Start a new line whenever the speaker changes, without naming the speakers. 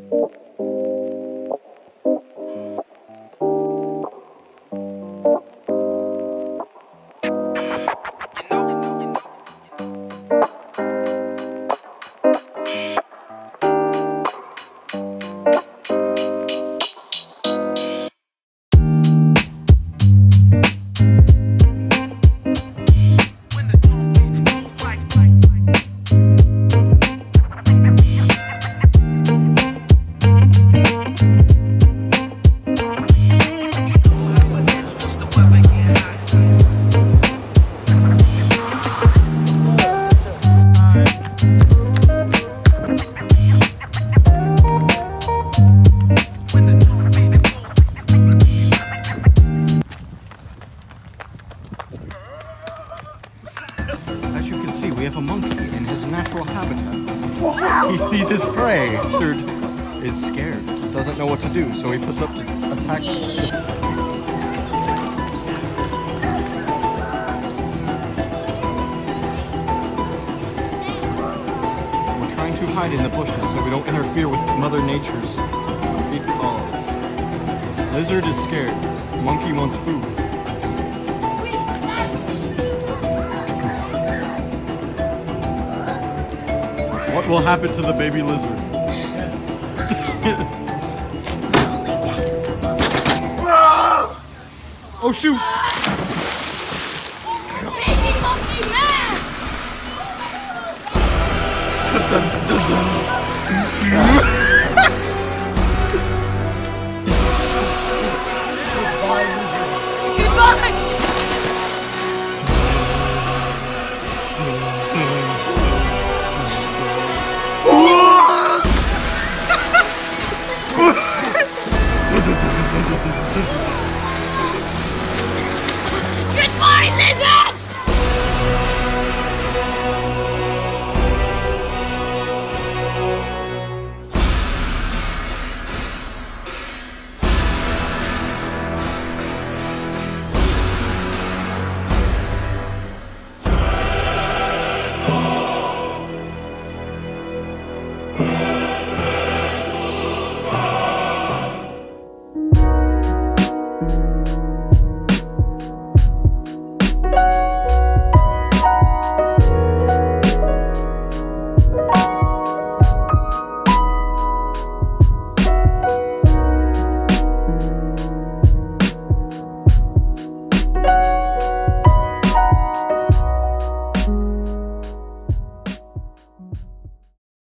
As you can see, we have a monkey in his natural habitat. He sees his prey. Lizard is scared, doesn't know what to do, so he puts up the attack. We're trying to hide in the bushes so we don't interfere with Mother Nature's big cause. Lizard is scared. Monkey wants food. What will happen to the baby lizard? Oh shoot!
Baby monkey man!